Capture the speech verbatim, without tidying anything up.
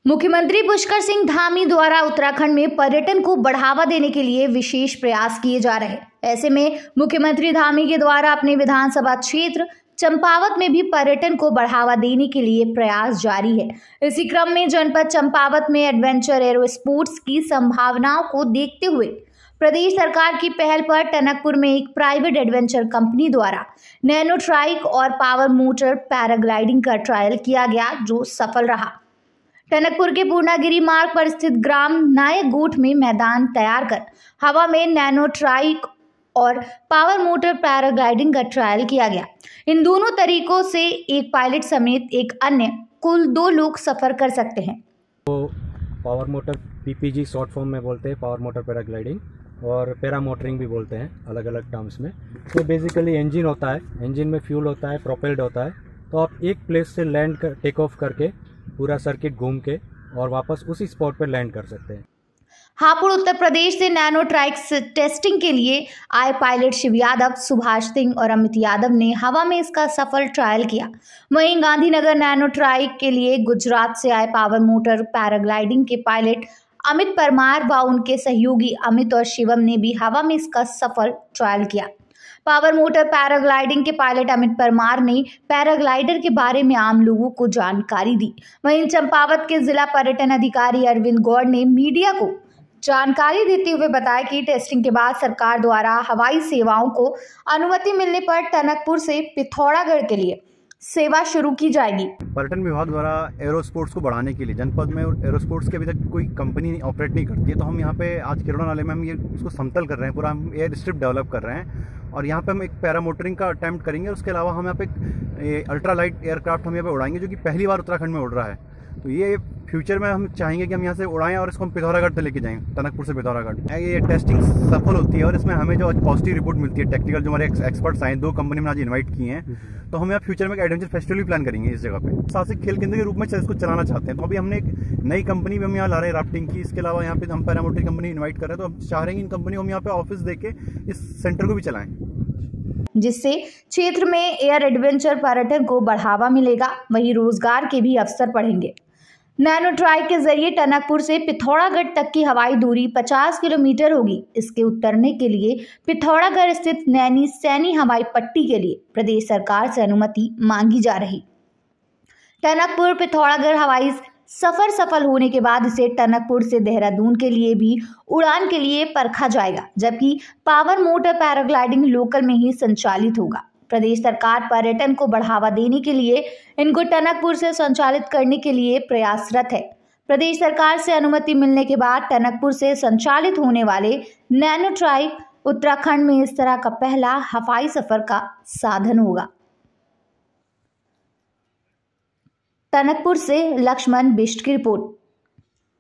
मुख्यमंत्री पुष्कर सिंह धामी द्वारा उत्तराखंड में पर्यटन को बढ़ावा देने के लिए विशेष प्रयास किए जा रहे हैं। ऐसे में मुख्यमंत्री धामी के द्वारा अपने विधानसभा क्षेत्र चंपावत में भी पर्यटन को बढ़ावा देने के लिए प्रयास जारी है। इसी क्रम में जनपद चंपावत में एडवेंचर एरो स्पोर्ट्स की संभावनाओं को देखते हुए प्रदेश सरकार की पहल पर टनकपुर में एक प्राइवेट एडवेंचर कंपनी द्वारा नैनो ट्राइक और पावर मोटर पैराग्लाइडिंग का ट्रायल किया गया, जो सफल रहा। टनकपुर के पूर्णागिरी मार्ग पर स्थित ग्राम नायकगोठ में मैदान तैयार कर हवा में नैनो ट्राइक और पावर मोटर पैराग्लाइडिंग का ट्रायल किया गया। इन दोनों तरीकों से एक पायलट समेत एक अन्य कुल दो लोग सफर कर सकते हैं। तो power motor PPG short form में बोलते हैं, पावर मोटर पैराग्लाइडिंग, और पैरा मोटरिंग भी बोलते हैं अलग अलग टर्म्स में। तो बेसिकली इंजन होता है, इंजन में फ्यूल होता है, प्रोपेल्ड होता है। तो आप एक प्लेस से लैंड कर टेक ऑफ करके पूरा सर्किट घूम के और वापस उसी स्पॉट पर लैंड कर सकते हैं। हापुड़ उत्तर प्रदेश से नैनो ट्राइक्स टेस्टिंग के लिए आए पायलट शिव यादव, सुभाष सिंह और अमित यादव ने हवा में इसका सफल ट्रायल किया। वहीं गांधीनगर नैनो ट्राइक के लिए गुजरात से आए पावर मोटर पैराग्लाइडिंग के पायलट अमित परमार व उनके सहयोगी अमित और शिवम ने भी हवा में इसका सफल ट्रायल किया। पावर मोटर पैराग्लाइडिंग के पायलट अमित परमार ने पैराग्लाइडर के बारे में आम लोगों को जानकारी दी। वहीं चंपावत के जिला पर्यटन अधिकारी अरविंद गौड़ ने मीडिया को जानकारी देते हुए बताया कि टेस्टिंग के बाद सरकार द्वारा हवाई सेवाओं को अनुमति मिलने पर टनकपुर से पिथौरागढ़ के लिए सेवा शुरू की जाएगी। पर्यटन विभाग द्वारा एरो स्पोर्ट्स को बढ़ाने के लिए जनपद में एरो स्पोर्ट्स के अभी तक कोई कंपनी ऑपरेट नहीं करती है, तो हम यहाँ पे आज किरोड़ा नाले में हम ये उसको समतल कर रहे हैं, पूरा हम एयर स्ट्रिप डेवलप कर रहे हैं और यहाँ पे हम एक पैरा मोटरिंग का अटैम्प्ट करेंगे। उसके अलावा हम यहाँ पे अल्ट्रा लाइट एयरक्राफ्ट हम यहाँ पे उड़ाएंगे, जो कि पहली बार उत्तराखंड में उड़ रहा है। तो ये फ्यूचर में हम चाहेंगे कि हम यहाँ से उड़ाएं और इसको हम पिथौरागढ़ तक लेके जाएं, टनकपुर से पिथौरागढ़। ये टेस्टिंग सफल होती है और इसमें हमें जो पॉजिटिव रिपोर्ट मिलती है, टेक्निकल जो हमारे एक्सपर्ट्स आए, दो कंपनी में आज इन्वाइट किए हैं, तो हम यहाँ फ्यूचर में एक एडवेंचर फेस्टिवल भी प्लान करेंगे इस जगह पे। साहसिक खेल केंद्र के रूप में इसको चलाना चाहते हैं, तो अभी हमने एक नई कंपनी भी हम यहाँ ला रहे हैं राफ्टिंग की। इसके अलावा यहाँ पे हम पैरामोटरी कंपनी इन्वाइट कर रहे हैं, तो हम चाह रहे हैं इन कंपनी को हम यहाँ पे ऑफिस देके इस सेंटर को भी चलाएं, जिससे क्षेत्र में एयर एडवेंचर पर्यटन को बढ़ावा मिलेगा, वहीं रोजगार के भी अवसर बढ़ेंगे। नैनो ट्राइक के जरिए टनकपुर से पिथौरागढ़ तक की हवाई दूरी पचास किलोमीटर होगी। इसके उतरने के लिए पिथौरागढ़ स्थित नैनी सैनी हवाई पट्टी के लिए प्रदेश सरकार से अनुमति मांगी जा रही। टनकपुर पिथौरागढ़ हवाई सफर सफल होने के बाद इसे टनकपुर से देहरादून के लिए भी उड़ान के लिए परखा जाएगा, जबकि पावर मोटर पैराग्लाइडिंग लोकल में ही संचालित होगा। प्रदेश सरकार पर्यटन को बढ़ावा देने के लिए इनको टनकपुर से संचालित करने के लिए प्रयासरत है। प्रदेश सरकार से अनुमति मिलने के बाद टनकपुर से संचालित होने वाले नैनो ट्राइक उत्तराखंड में इस तरह का पहला हवाई सफर का साधन होगा। टनकपुर से लक्ष्मण बिष्ट की रिपोर्ट।